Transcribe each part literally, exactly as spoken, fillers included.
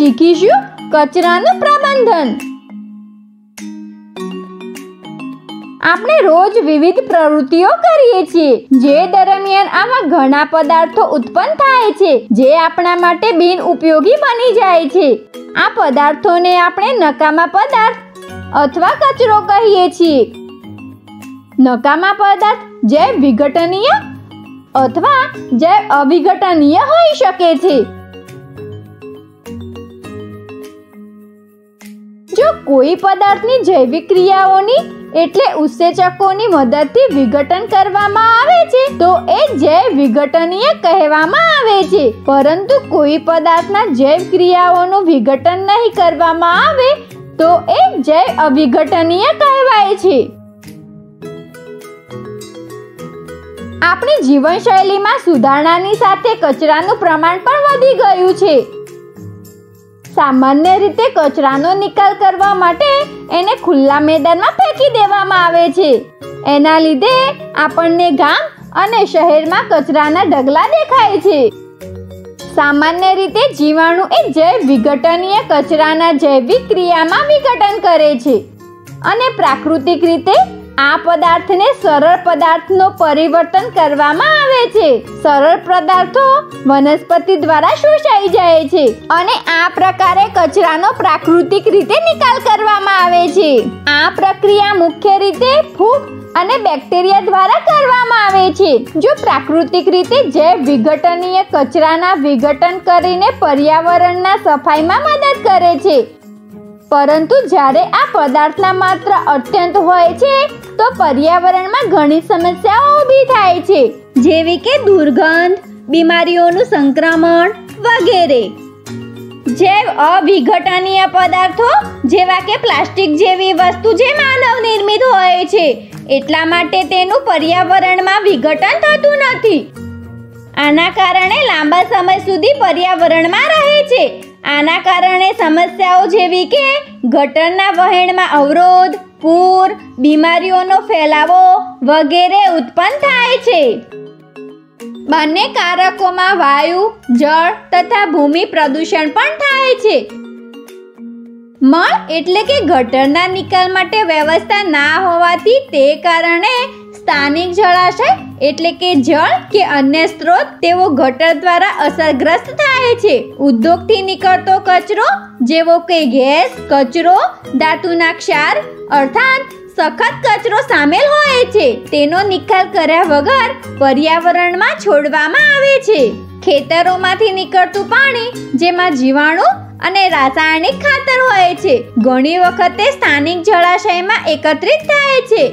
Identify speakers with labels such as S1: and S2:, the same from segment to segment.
S1: શીખીશું કચરાનું પ્રબંધન। આપણે રોજ વિવિધ પ્રવૃત્તિઓ કરીએ છીએ, જે દરમિયાન આવા ઘણા પદાર્થો ઉત્પન્ન થાય છે, જે આપણા માટે બિનઉપયોગી બની જાય છે। આ પદાર્થોને આપણે નકામા પદાર્થ અથવા કચરો કહીએ છીએ। નકામા પદાર્થ જૈવ વિઘટનીય અથવા જૈવ અવિઘટનીય હોઈ શકે છે। જો કોઈ પદાર્થની જૈવિક ક્રિયાઓની એટલે ઉત્સેચકોની મદદથી વિઘટન કરવામાં આવે છે તો એ જૈવ વિઘટનીય કહેવામાં આવે છે, પરંતુ કોઈ પદાર્થના જૈવ ક્રિયાઓનું વિઘટન નહીં કરવામાં આવે તો એ જૈવ અવિઘટનીય કહેવાય છે। આપણી જીવનશૈલીમાં સુધારણાની સાથે કચરાનું પ્રમાણ પણ વધી ગયું છે। સામાન્ય રીતે કચરાનો નિકાલ કરવા માટે એને ખુલ્લા મેદાનમાં ફેંકી દેવામાં આવે છે। એના લીધે આપણને ગામ અને શહેરમાં કચરાના ઢગલા દેખાય છે। સામાન્ય રીતે જીવાણુ એ જૈવ વિઘટનીય કચરાના જૈવિક ક્રિયામાં વિઘટન કરે છે અને પ્રાકૃતિક રીતે આ પદાર્થને સરળ પદાર્થનો પરિવર્તન કરવામાં આવે છે। સરળ પદાર્થો વનસ્પતિ દ્વારા શોષાઈ જાય છે અને આ પ્રકારે કચરાનો પ્રાકૃતિક રીતે નિકાલ કરવામાં આવે છે। આ પ્રક્રિયા મુખ્ય રીતે ફૂગ અને બેક્ટેરિયા દ્વારા કરવામાં આવે છે। જો પ્રાકૃતિક રીતે જૈવ વિઘટનીય કચરાના વિઘટન કરીને પર્યાવરણના સફાઈમાં મદદ કરે છે, પરંતુ જ્યારે આ પદાર્થના માત્ર અત્યંત હોય છે તો પર્યાવરણમાં ઘણી સમસ્યાઓ ઊભી થાય છે, જેવી કે દુર્ગંધ, બીમારીઓનું સંક્રમણ વગેરે। જૈવ અવિઘટનીય પદાર્થો જેવા કે પ્લાસ્ટિક જેવી વસ્તુ જે માનવ નિર્મિત હોય છે, એટલા માટે તેનું પર્યાવરણમાં વિઘટન થતું નથી। આના કારણે લાંબા સમય સુધી પર્યાવરણમાં રહે છે। આના કારણે સમસ્યાઓ જેવી કે ગટરના વહેણમાં અવરોધ, પૂર, બીમારીઓનો ફેલાવો વગેરે ઉત્પન્ન થાય છે। બંને કારકોમાં વાયુ, જળ તથા ભૂમિ પ્રદૂષણ પણ થાય છે। મળ એટલે કે ગટરના નિકાલ માટે વ્યવસ્થા ના હોવાથી તે કારણે સ્થાનિક જળાશય એટલે કે જળ કે અન્ય સ્ત્રોત તેઓ ગટર દ્વારા અસરગ્રસ્ત થાય છે। ઉદ્યોગથી નીકળતો કચરો જેવો કે ગેસ કચરો, ધાતુના ક્ષાર અર્થાત સખત કચરો સામેલ હોય છે, તેનો નિકાલ કર્યા વગર પર્યાવરણમાં છોડવામાં આવે છે। ખેતરોમાંથી નીકળતું પાણી જેમાં જીવાણુ અને રાસાયણિક ખાતર હોય છે, ઘણી વખતે સ્થાનિક જળાશયમાં એકત્રિત થાય છે।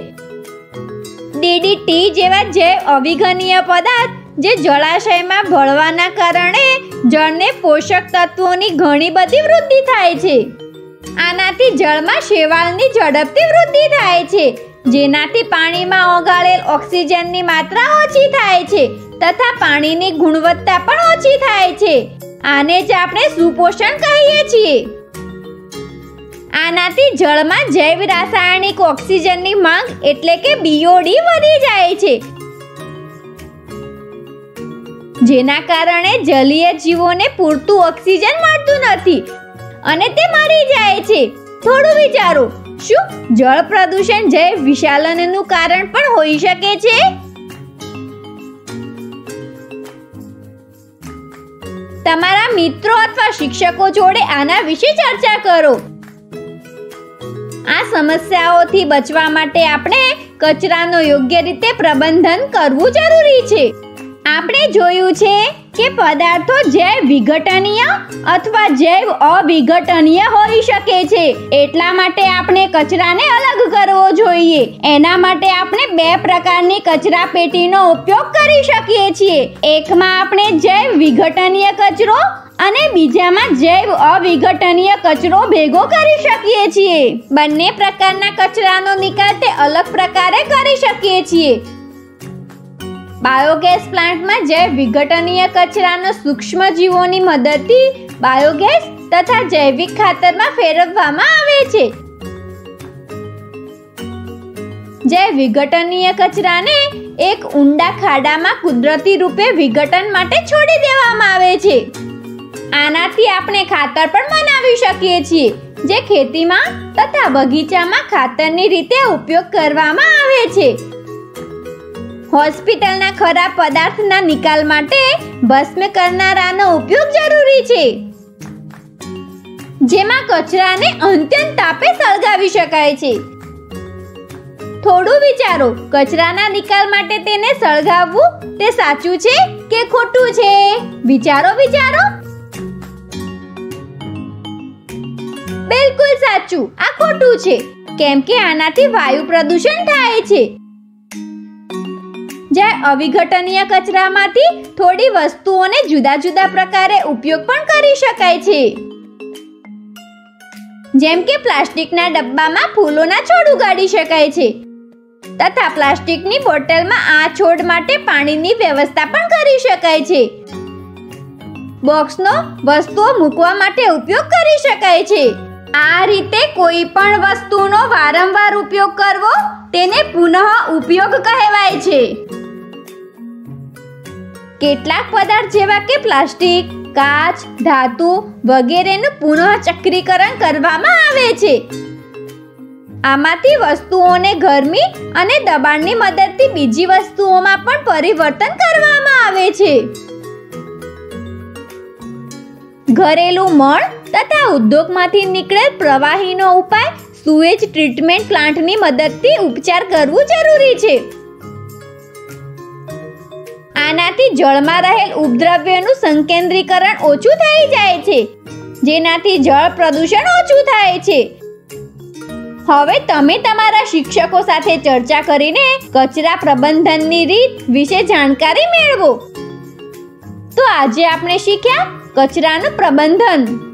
S1: ડીડીટી જેવા જૈવ અવિઘટનીય પદાર્થ જે જળાશયમાં ભળવાના કારણે જળને પોષક તત્વોની ઘણી બધી વૃદ્ધિ થાય છે। આનાથી જળમાં શેવાળની ઝડપથી વૃદ્ધિ થાય છે, જેનાથી પાણીમાં ઓગાળેલ ઓક્સિજનની માત્રા ઓછી થાય છે તથા પાણીની ગુણવત્તા પણ ઓછી થાય છે। આને જ આપણે સુપોષણ કહીએ છીએ। આનાથી જળમાં જૈવ રાસાયણિક ઓક્સિજનની માંગ એટલે કે બીઓડી વધી જાય છે, જેના કારણે જલીય જીવોને પૂરતું ઓક્સિજન મળતું નથી અને તે મરી જાય છે। થોડું વિચારો, શું જળ પ્રદૂષણ જૈવ વિશાલનનું કારણ પણ હોઈ શકે છે? તમારા મિત્રો અથવા શિક્ષકો જોડે આના વિશે ચર્ચા કરો। આ સમસ્યાઓથી બચવા માટે આપણે કચરાનો યોગ્ય રીતે પ્રબંધન કરવું જરૂરી છે। આપણે જોયું છે કે પદાર્થો જૈવ વિઘટનીય અથવા જૈવ અવિઘટનીય હોઈ શકે છે, એટલા માટે આપણે કચરાને અલગ કરવો જોઈએ। એના માટે આપણે બે પ્રકારની કચરા પેટીનો ઉપયોગ કરી શકીએ છીએ। એકમાં આપણે જૈવ વિઘટનીય કચરો અને બીજામાં જૈવ અવિઘટનીય કચરો ભેગો કરી શકીએ છીએ। બંને પ્રકારના કચરાનો નિકાલ તે અલગ પ્રકારે કરી શકીએ છીએ। બાયોગેસ પ્લાન્ટમાં જૈવ વિઘટનીય કચરાનો સૂક્ષ્મ જીવોની મદદથી બાયોગેસ તથા જૈવિક ખાતરમાં ફેરવવામાં આવે છે। જૈવ વિઘટનીય કચરાને એક ઊંડા ખાડામાં કુદરતી રૂપે વિઘટન માટે છોડી દેવામાં આવે છે। આનાથી આપણે ખાતર પણ બનાવી શકીએ છીએ, જે ખેતીમાં તથા બગીચામાં ખાતરની રીતે ઉપયોગ કરવામાં આવે છે. હોસ્પિટલના ખરાબ પદાર્થના નિકાલ માટે ભસ્મ કરનારાનો ઉપયોગ જરૂરી છે, જેમાં કચરાને અત્યંત તાપે સળગાવી શકાય છે. થોડું વિચારો, કચરાના નિકાલ માટે તેને સળગાવવું તે સાચું છે કે ખોટું છે? વિચારો વિચારો. બિલકુલ સાચું, આ ખોટું છે, કેમ કે આનાથી વાયુ પ્રદૂષણ થાય છે. જ્યારે અવિઘટનીય કચરામાંથી થોડી વસ્તુઓને જુદા જુદા પ્રકારે ઉપયોગ પણ કરી શકાય છે. જેમ કે પ્લાસ્ટિકના ડબ્બામાં ફૂલોના છોડ ઉગાડી શકાય છે, તથા પ્લાસ્ટિકની બોટલમાં આ છોડ માટે પાણીની વ્યવસ્થા પણ કરી શકાય છે. બોક્સનો વસ્તુઓ મૂકવા માટે ઉપયોગ કરી શકાય છે. આ રીતે કોઈ પણ વસ્તુનો વારંવાર ઉપયોગ કરવો તેને પુનઃ ઉપયોગ કહેવાય છે. કેટલાક પદાર્થ જેવા કે પ્લાસ્ટિક, કાચ, ધાતુ વગેરેનું પુનઃચક્રીકરણ કરવામાં આવે છે. આમાંથી વસ્તુઓને ગરમી અને દબાણની મદદથી બીજી વસ્તુઓમાં પણ પરિવર્તન કરવામાં આવે છે. ઘરેલું મળ તથા ઉદ્યોગમાંથી નીકળેલ પ્રવાહીનો ઉપાય સુએજ ટ્રીટમેન્ટ પ્લાન્ટની મદદથી ઉપચાર કરવું જરૂરી છે. આનાથી જળમાં રહેલ ઉપદ્રવ્યોનું સંકેન્દ્રીકરણ ઓછું થઈ જાય છે, જેનાથી જળ પ્રદૂષણ ઓછું થાય છે. હવે તમે તમારા શિક્ષકો સાથે ચર્ચા કરીને કચરા પ્રબંધનની રીત વિશે જાણકારી મેળવો. તો આજે આપણે શીખ્યા કચરાનું પ્રબંધન.